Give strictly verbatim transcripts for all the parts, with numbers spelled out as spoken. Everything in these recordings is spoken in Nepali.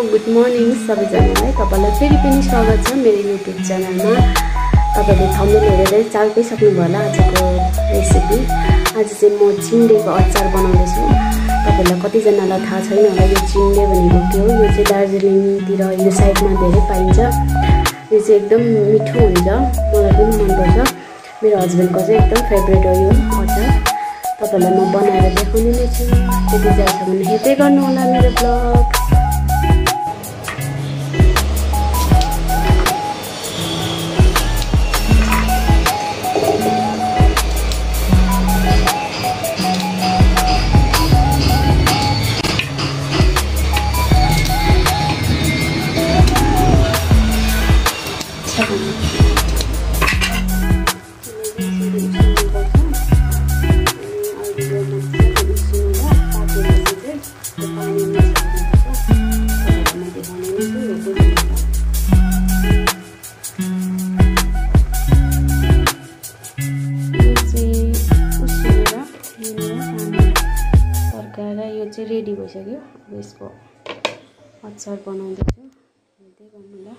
गुड मर्निङ सबैजनालाई। तपाईलाई फेरि पनि स्वागत छ मेरो युट्युब च्यानलमा। तपाईले थम्बनेल हेरेर चाल पाइसक्नु भयो होला आजको रेसिपी। आज चाहिँ म चिन्डेको अचार बनाउँदैछु। तपाईलाई कतिजनालाई थाहा छैन होला यो चिन्डे भनेको के हो। यो चाहिँ दार्जिलिङतिर यो साइडमा धेरै पाइन्छ। यो चाहिँ एकदम मिठो हुन्छ, मलाई पनि मनपर्छ। मेरो हस्बेन्डको चाहिँ एकदम फेभरेट हो यो अचार। तपाईलाई म बनाएर देखाउने नै छु। त्यति जान्छ भने हेर्दै गर्नु होला मेरो ब्लग। रेडी भइसक्यो। अब यसको अचार बनाउँदैछु, हेर्दै गर्नु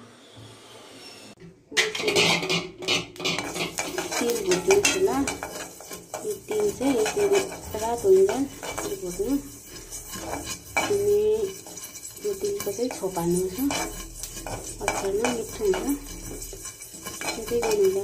ल। तेल भुट्नु ल। यो तेल चाहिँ यसरी रातो हुन्छ यो भुट्नु। अनि यो तेलको चाहिँ छोपा हाल्नुपर्छ। अचारमा मिठो हुन्छ, हेर्दै गर्नु ल।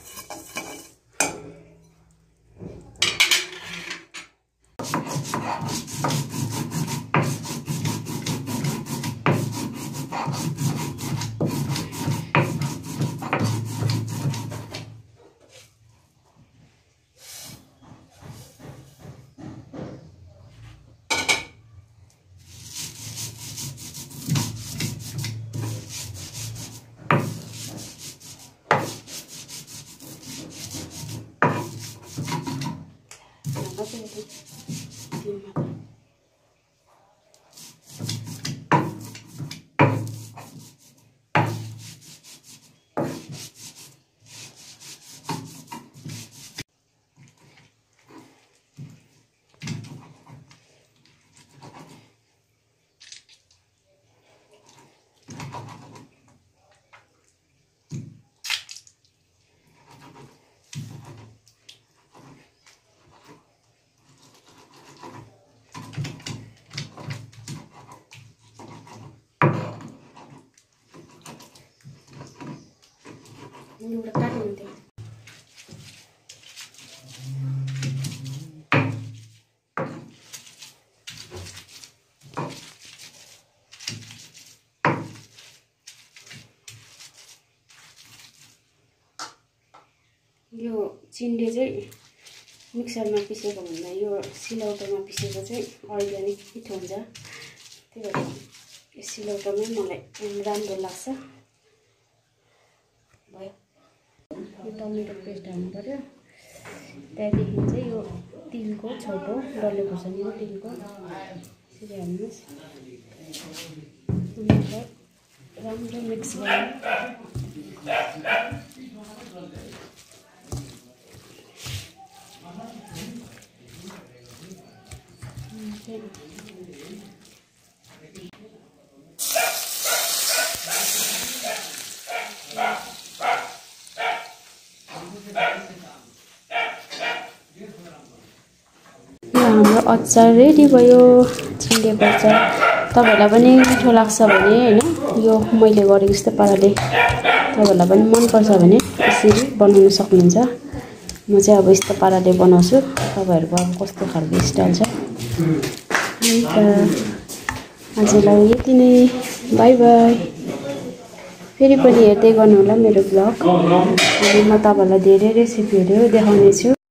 एउटा काट्नु थियो। यो चिन्डे चाहिँ मिक्सरमा पिसेको भन्दा यो सिलौटोमा पिसेको चाहिँ अर्ग्यानिक मिठो हुन्छ। त्यही भएर यो सिलौटोमै मलाई राम्रो लाग्छ। भयो यो टमेटो पेस्ट हाल्नु पर्यो। त्यहाँदेखि चाहिँ यो तिलको छोटो डल्ले खोर्सानीको तिलको यसरी हाल्नुहोस्। राम्रो मिक्स गर्नु। हाम्रो अचार रेडी भयो, चिन्डेको अचार। तपाईँहरूलाई पनि मिठो लाग्छ भने होइन यो मैले गरेको जस्तो पाराले तपाईँहरूलाई पनि मनपर्छ भने यसरी बनाउन सक्नुहुन्छ। म चाहिँ अब यस्तो पाराले बनाउँछु। तपाईँहरूको अब कस्तो खालको स्टाइल छ। अन्त आजलाई यति नै, बाई बाई। फेरि पनि हेर्दै गर्नु होला मेरो ब्लग। अनि म तपाईँहरूलाई धेरै रेसिपीहरू देखाउने छु।